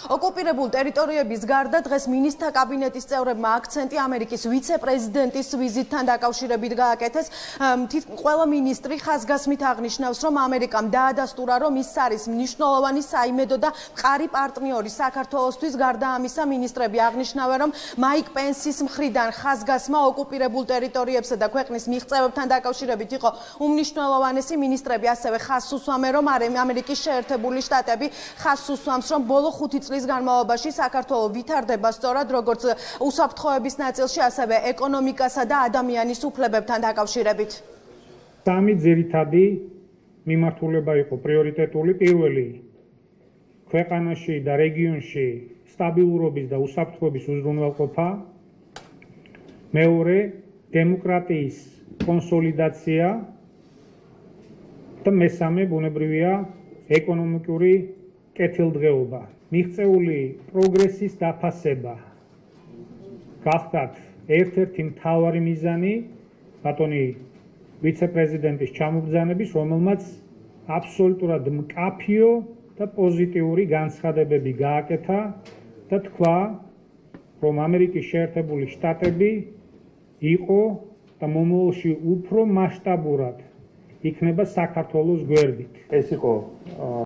ოკუპირებულ ტერიტორიების გარდა დღეს მინისტრთა კაბინეტის წევრებმა აქცენტი ამერიკის ვიცე-პრეზიდენტის ვიზიტთან დაკავშირებით გააკეთეს. ყველა მინისტრი ხაზგასმით აღნიშნავს, რომ ამერიკამ დაადასტურა, რომ ის არის მნიშვნელოვანი საიმედო და მყარი პარტნიორი საქართველოსთვის. გარდა ამისა, მინისტრები აღნიშნავენ, რომ მაიკ პენსის მხრიდან ხაზგასმა ოკუპირებულ ტერიტორიებსა და ქვეყნის მიღწევებთან დაკავშირებით იყო უმნიშვნელოვანესი. მინისტრები ასევე ხაზს უსვამენ, რომ ამერიკის შეერთებული შტატები ხაზს უსვამს, რომ ბოლო 5 წლის განმავლობაში საქართველო ვითარდება სწორად როგორც უსაფრთხოების ნაწილში, ასევე ეკონომიკასა და ადამიანის უფლებებთან დაკავშირებით. სამი ძირითადი მიმართულება იყო პრიორიტეტული. პირველი, ქვეყანაში და რეგიონში სტაბილურობის და უსაფრთხოების უზრუნველყოფა. მეორე, დემოკრატიის კონსოლიდაცია და მესამე, ბუნებრივია, ეკონომიკური კეთილდღეობა. მიღწეული პროგრესის დაფასება გახდათ ერთ-ერთი მთავარი მიზანი ბატონი ვიცე-პრეზიდენტის ჩამობრძანების, რომელმაც აბსოლუტურად მკაფიო და პოზიტიური განცხადებები გააკეთა და თქვა, რომ ამერიკის შეერთებული შტატები იყო და მომავალში უფრო მასშტაბურად იქნება საქართველოს გვერდით. ეს იყო